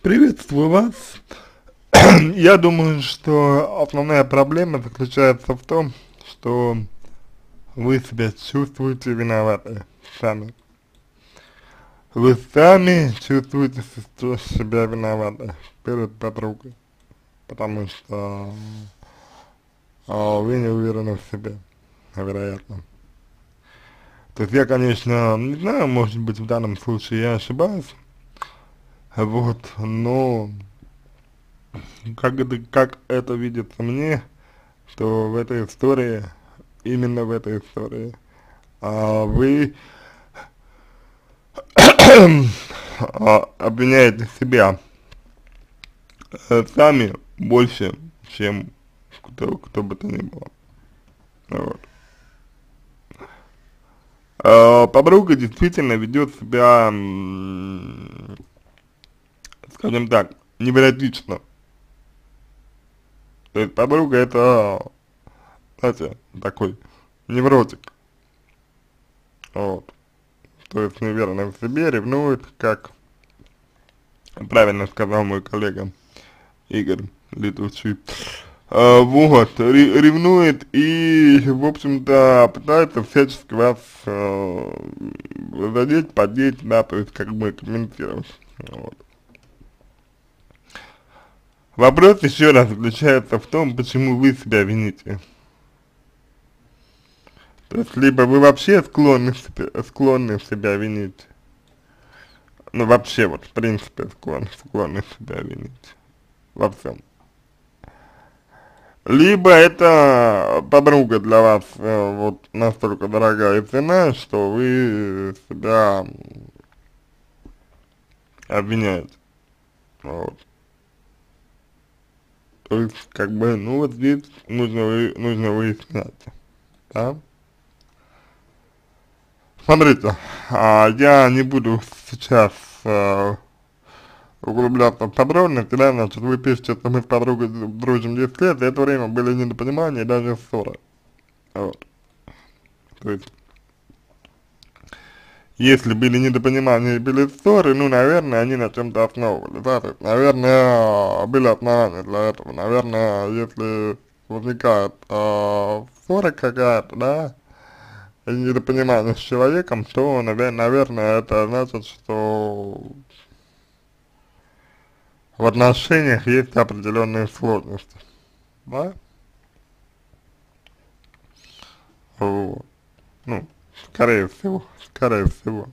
Приветствую вас. Я думаю, что основная проблема заключается в том, что вы себя чувствуете виноваты сами. Вы сами чувствуете себя виноваты перед подругой, потому что вы не уверены в себе, вероятно. То есть я, конечно, не знаю, может быть в данном случае я ошибаюсь, вот, но как это видится мне, что в этой истории, именно в этой истории, вы обвиняете себя сами больше, чем кто бы то ни было. Вот. Подруга действительно ведет себя, скажем так, невротично. То есть подруга это, знаете, такой невротик. Вот. То есть неуверенная в себе, ревнует, как правильно сказал мой коллега Игорь Литовчик. Вот, ревнует и, в общем-то, пытается всячески вас задеть, поддеть, да, то есть как бы комментировать. Вот. Вопрос еще раз заключается в том, почему вы себя вините. То есть, либо вы вообще склонны себя винить, ну вообще вот, в принципе, склонны себя винить во всем. Либо это подруга для вас вот настолько дорогая и ценная, что вы себя обвиняете. Вот. То есть, как бы, ну вот здесь нужно выяснять, да? Смотрите, я не буду сейчас углубляться в подробности, да, значит, вы пишете, что мы с подругой дружим 10 лет, за это время были недопонимания и даже ссоры. Вот. То есть, если были недопонимания и были ссоры, ну, наверное, они на чем-то основывались, да, то есть, наверное, были основания для этого, наверное, если возникает ссора какая-то, да, и недопонимание с человеком, то, наверное, это значит, что в отношениях есть определенные сложности, да, вот, ну, скорее всего.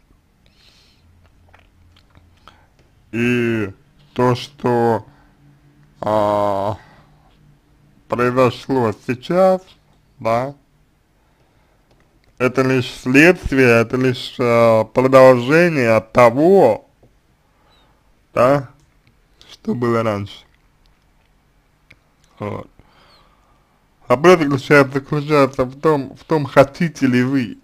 И то, что а, произошло сейчас, да, это лишь следствие, это лишь продолжение того, да, что было раньше. Вот. Вопрос заключается в том, хотите ли вы,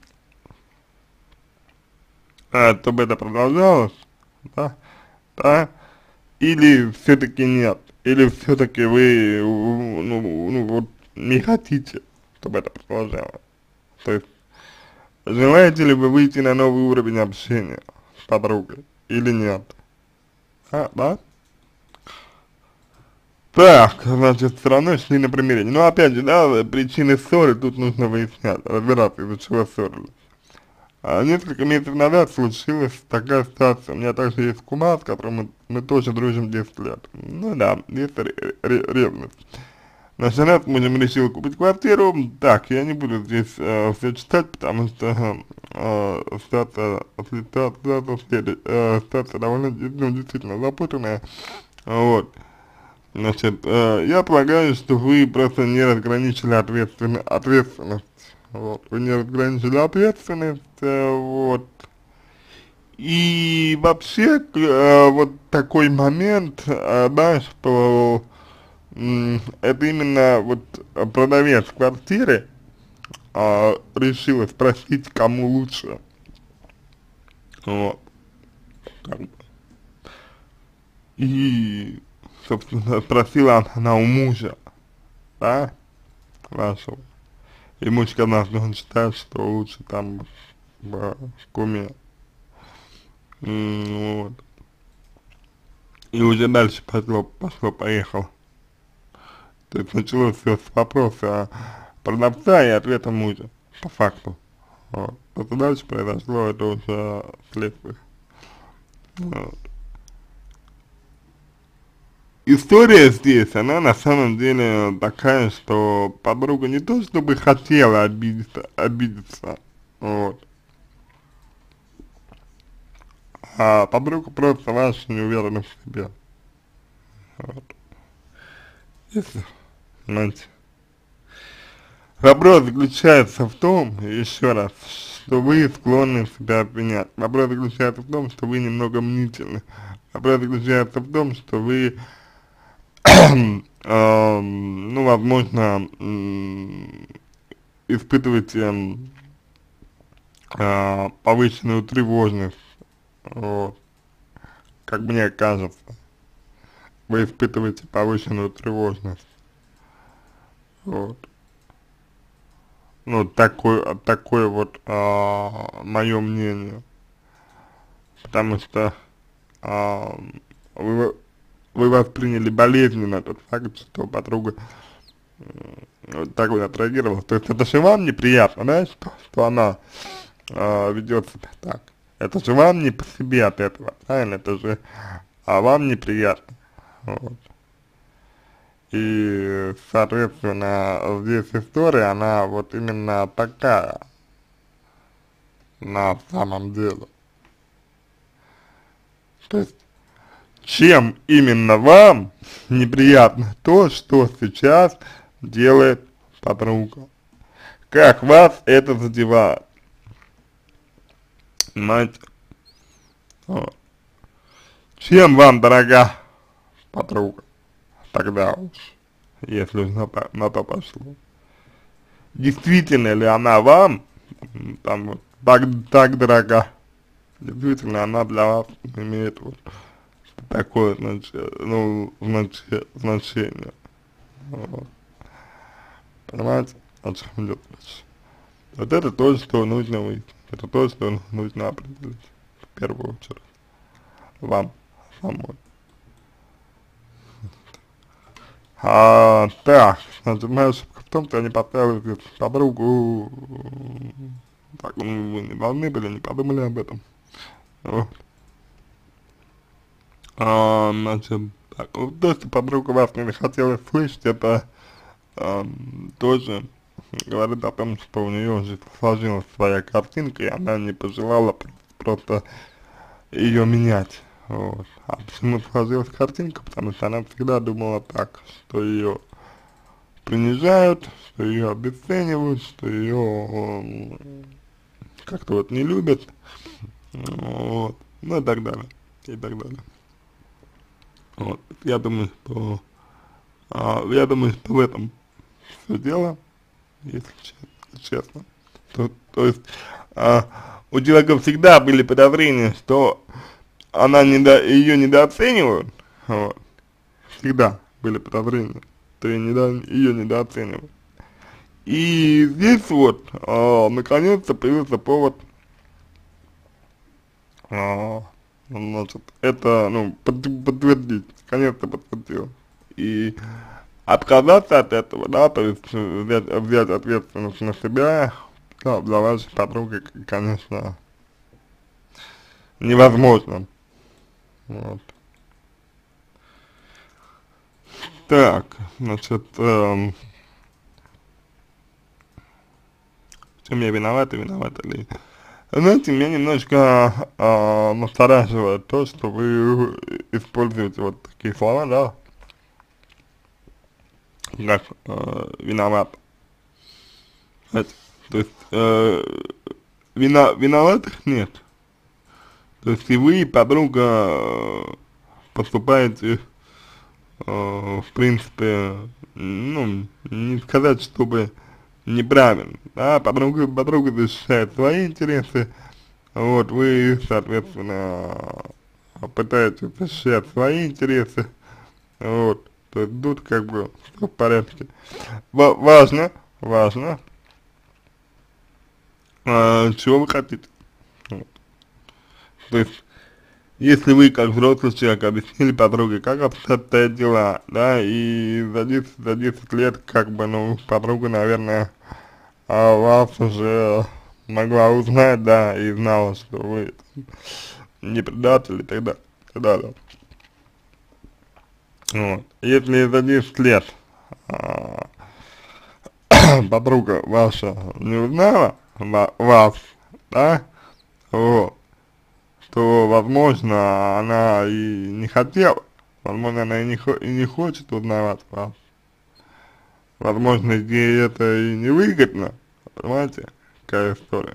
чтобы это продолжалось, да, да, или все-таки нет, или все-таки вы, ну, вот, не хотите, чтобы это продолжалось. То есть, желаете ли вы выйти на новый уровень общения с подругой, или нет, да? Так, значит, все равно шли на примирение. Но опять же, да, причины ссоры тут нужно выяснять, разбираться, из-за чего ссорились. Несколько месяцев назад случилась такая ситуация. У меня также есть кума, с которым мы тоже дружим 10 лет. Ну да, есть ревность. Значит, она с мужем решила купить квартиру. Так, я не буду здесь все читать, потому что ситуация довольно, ну, действительно запутанная. Вот. Значит, я полагаю, что вы просто не разграничили ответственность. Вот, вы не разграничили ответственность, вот. И вообще, вот такой момент, да, что это именно вот продавец квартиры решила спросить, кому лучше. Вот. Как бы. И, собственно, спросила она у мужа, да, вашего. И муж сказал, что он считает, что лучше там в куме. Вот. и уже дальше пошло-поехало. То есть началось все с вопроса продавца и ответа мужа, по факту. Вот. То, что дальше произошло, это уже следствие. Вот. История здесь, она на самом деле такая, что подруга не то чтобы хотела обидеться, вот, а подруга просто ваша не уверена в себе. Вот. Если, понимаете. Вопрос заключается в том, еще раз, что вы склонны себя обвинять. Вопрос заключается в том, что вы немного мнительны. Вопрос заключается в том, что вы, ну, возможно, испытываете повышенную тревожность, вот, как мне кажется, вы испытываете повышенную тревожность, вот. Ну, такое вот мое мнение, потому что а, вы, вы восприняли болезненно тот факт, что подруга вот так вот отреагировала. То есть это же вам неприятно, да, что она ведет себя так. Это же вам не по себе от этого, правильно? Это же вам неприятно. Вот. И, соответственно, здесь история, она вот именно такая, на самом деле. То есть, чем именно вам неприятно то, что сейчас делает подруга? Как вас это задевает? Понимаете? Вот. Чем вам дорога подруга? Тогда уж, если на то пошло. Действительно ли она вам там вот так дорога? Действительно она для вас имеет вот такое значение. Вот. Понимаете, о чем идет речь? Вот это то, что нужно выяснить. Это то, что нужно определить в первую очередь. Вам самой. Так, значит, моя ошибка в том, что я не поставил подругу, так, ну, вы не должны были, не подумали об этом. Вот. Значит, так, вот то, что подруга вас не хотела слышать, это тоже говорит о том, что у нее уже сложилась своя картинка, и она не пожелала просто ее менять. Вот. А почему сложилась картинка? Потому что она всегда думала так, что ее принижают, что ее обесценивают, что ее как-то вот не любят, вот, ну и так далее, и так далее. Вот, я думаю, что в этом все дело, если честно. То есть, у человека всегда были подозрения, что ее недооценивают, вот, всегда были подозрения, что ее недооценивают. И здесь вот, наконец-то появился повод, значит, это, ну, подтвердить, наконец-то подтвердил. И отказаться от этого, да, то есть взять ответственность на себя, да, для вашей подруги, конечно, невозможно. Вот. Так, значит, чем я виноват ли? Знаете, меня немножко настораживает то, что вы используете вот такие слова, да, как виноват. Знаете, то есть виноватых нет. То есть и вы, и подруга, поступаете, в принципе, ну, не сказать, чтобы неправильно, да, подруга защищает свои интересы, вот, вы, соответственно, пытаетесь защищать свои интересы, вот, то есть тут как бы все в порядке. Важно, чего вы хотите, вот. То есть Если вы, как взрослый человек, объяснили подруге, как обстоят дела, да, и за 10 лет, как бы, ну, подруга, наверное, вас уже могла узнать, да, и знала, что вы не предатель и так далее, и так далее. Вот. Если за 10 лет а, подруга ваша не узнала вас, да, вот, то, возможно, она и не хотела, возможно, она и не хочет узнавать вас, возможно, ей это и не выгодно, понимаете, какая история.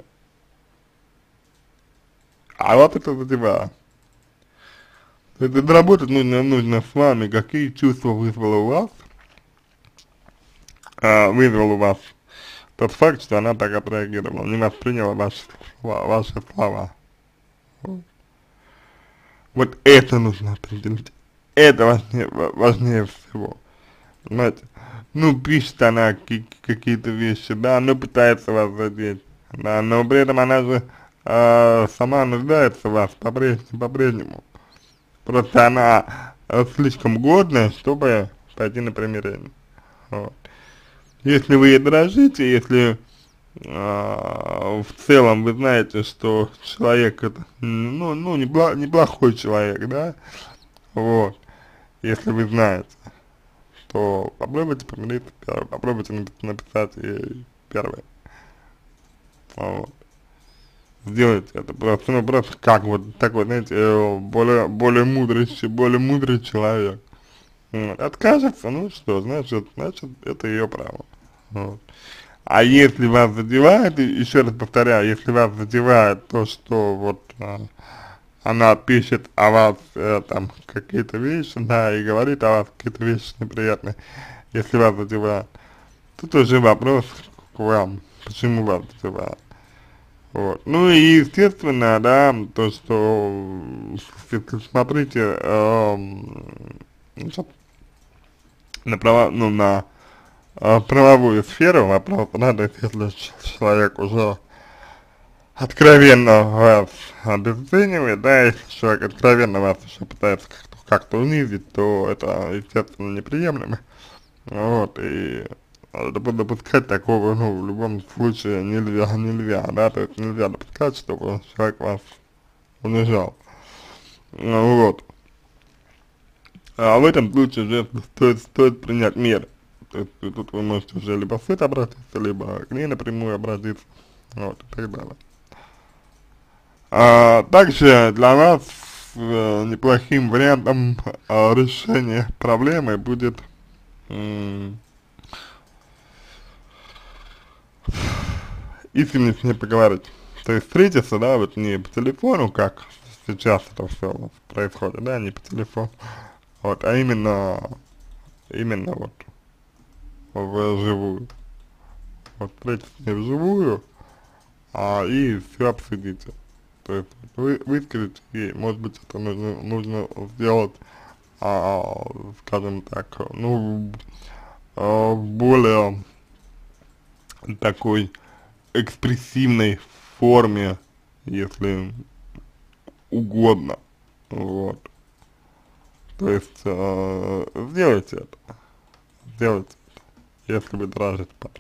А вот это задевает. То есть доработать нужно с вами, какие чувства вызвал у вас тот факт, что она так отреагировала, не восприняла ваши слова. Вот это нужно определить. Это важнее всего. Понимаете? Ну, пишет она какие-то вещи, да, но пытается вас задеть, да, но при этом она же сама нуждается в вас по-прежнему. Просто она слишком годная, чтобы пойти на примирение. Вот. Если вы ей дорожите, если в целом вы знаете, что человек это, ну неплохой человек, да, вот, если вы знаете, то попробуйте помириться первым, попробуйте написать ей первое, вот, сделайте это просто, ну просто как вот такой, знаете, более мудрый человек, вот. Откажется, ну что, значит это ее право, вот. А если вас задевает, еще раз повторяю, если вас задевает то, что вот она пишет о вас там какие-то вещи, да, и говорит о вас какие-то вещи неприятные, если вас задевает, тут уже вопрос к вам, почему вас задевает. Вот. Ну и естественно, да, то, что смотрите, на права, ну, на правовую сферу вопрос, да, то есть если человек уже откровенно вас обесценивает, да, если человек откровенно вас еще пытается как-то унизить, то это, естественно, неприемлемо, вот, и допускать такого, ну, в любом случае нельзя, да, то есть нельзя допускать, чтобы человек вас унижал, ну, вот. А в этом случае уже стоит принять меры. То есть тут вы можете уже либо в суд обратиться, либо к ней напрямую обратиться, вот, и так далее. Также для вас неплохим вариантом решения проблемы будет искренне с ней поговорить. То есть встретиться, да, вот не по телефону, как сейчас это все у нас происходит, да, не по телефону, вот, а именно вот вживую. Вот встретиться с ней вживую, и все обсудите. То есть высказать ей, может быть, это нужно сделать, скажем так, ну, в более такой экспрессивной форме, если угодно, вот. То есть сделайте это, если вы дорожите подругой.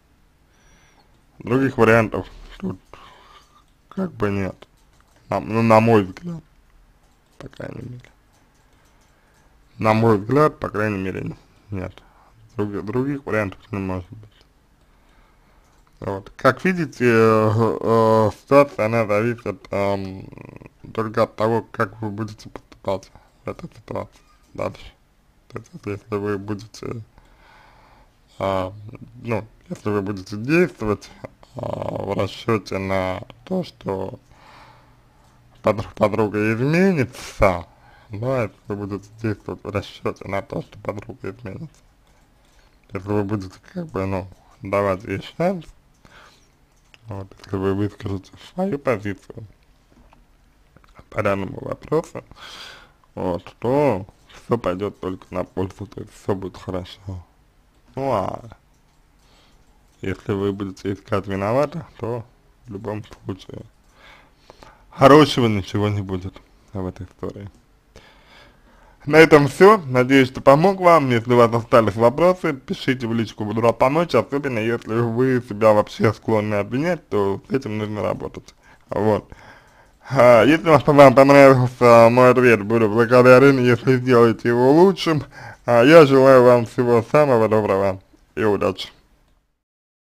Других вариантов тут как бы нет, ну, на мой взгляд, по крайней мере. На мой взгляд, по крайней мере, нет. Других вариантов не может быть. Вот. Как видите, ситуация, она зависит только от того, как вы будете поступать в этой ситуации дальше. То есть, если вы будете, ну, если вы будете действовать в расчете на то, что подруга изменится, да, если вы будете действовать в расчете на то, что подруга изменится, если вы будете, как бы, ну, давать ей шанс, вот, если вы выскажете свою позицию по данному вопросу, вот, то все пойдет только на пользу, то есть все будет хорошо. Ну, а если вы будете искать виновата, то в любом случае хорошего ничего не будет. в этой истории. На этом все. Надеюсь, что помог вам. Если у вас остались вопросы, пишите в личку, буду рад помочь, особенно если вы себя вообще склонны обвинять, то с этим нужно работать. Вот. Если вам понравился мой ответ, буду благодарен, если сделаете его лучшим. Я желаю вам всего самого доброго и удачи.